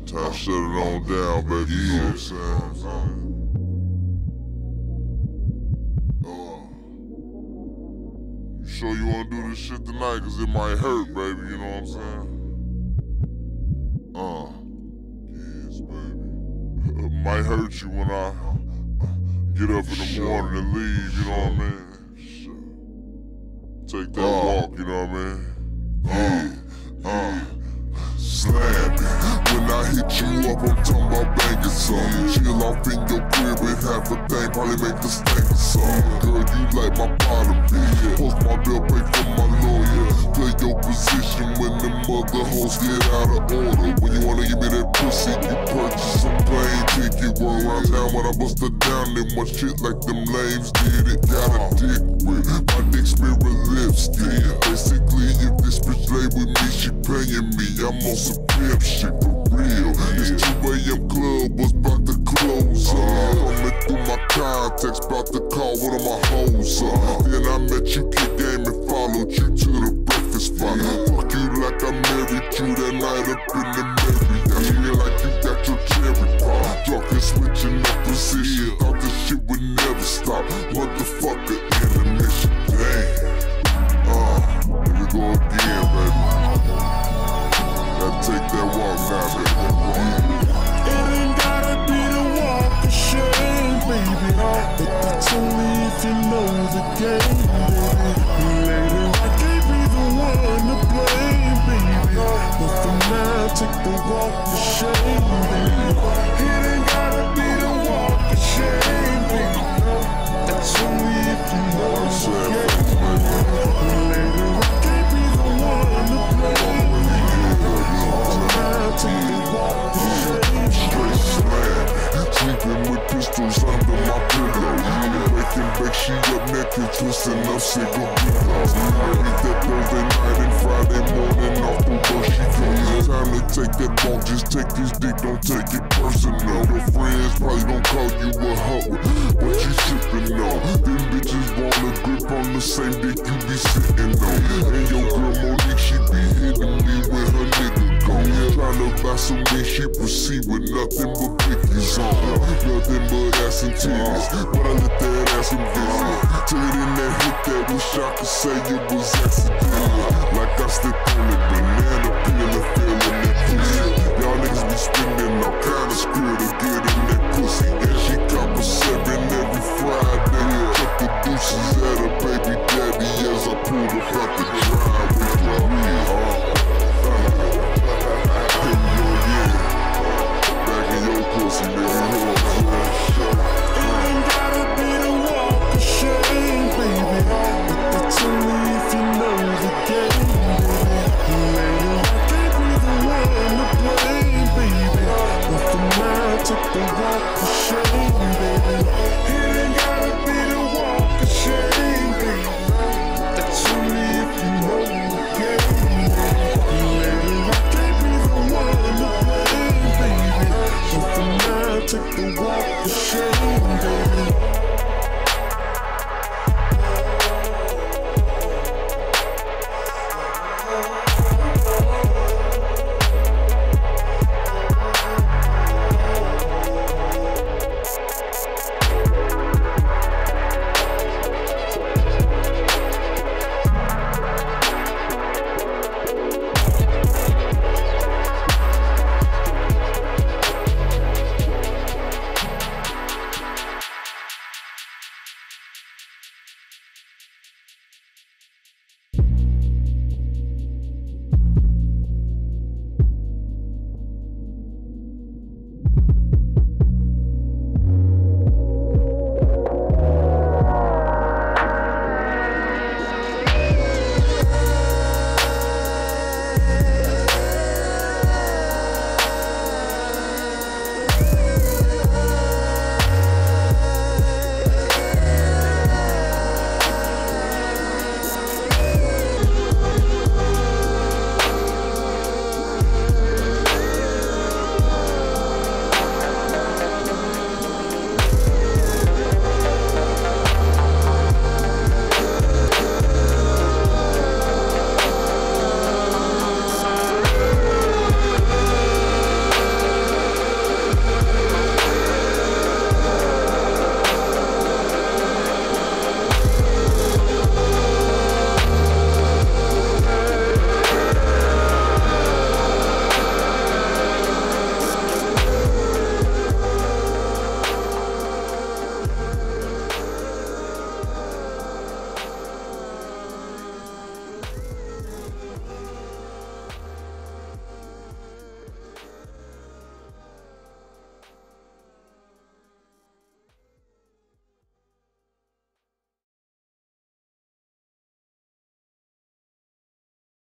Time to shut it on down, baby. You know what I'm saying? You sure you wanna do this shit tonight? Cause it might hurt, baby. You know what I'm saying? Yes, baby. It might hurt you when I get up in the morning and leave. You know what I mean? Take that walk. You know what I mean? Slam it. When I hit you up, I'm talking about banging something. Chill off in your crib with half a thing, probably make the stank or something. Girl, you like my bottom bitch. Post my bill, pay for my lawyer. Play your position when the mother hoes get out of order. When you wanna give me that pussy, you purchase a plane ticket. Roll around town when I bust her down, then much shit like them lames did it. Got a dick with my dick spirit lipstick. Basically, if this bitch lay with me, she paying me. I'm on some pimp shit for real. This 2 AM club was about to close up. Coming through my contacts, about to call one of my hoes up. Then I met you, kick game, and followed you to the breakfast spot. Fuck you like I married you that night up in the Marriott. I feel like you got your cherry pop. Drunk and switching up position. Thought this shit would never stop. Motherfucker, intermission. Damn. Here we go again, baby. Take that walk now, baby. It ain't gotta be the walk of shame, baby. But that's only if you know the game, baby. Later I can't be the one to blame, baby. But for now, take the walk of shame, baby. It ain't gotta be the walk of shame, baby. That's only if you know the game, baby. Later I can't be the one to blame, baby. Straight slam, sleeping with pistols under my pillow. Making back, she up naked, twisting up single pillows. Hit that Thursday night and Friday morning off the work she goes. Time to take that walk, just take this dick, don't take it personal. Your friends probably gon' call you a hoe, but you sippin' on. Them bitches wanna grip on the same dick you be sitting on. And your girl Monique, she be hitting me with her nigga. Tryna buy some weed, she proceed with nothing but pickies on. Nothing but ass and titties, but I let that ass and visit. Till it in that hit that wish I could say it was accidental.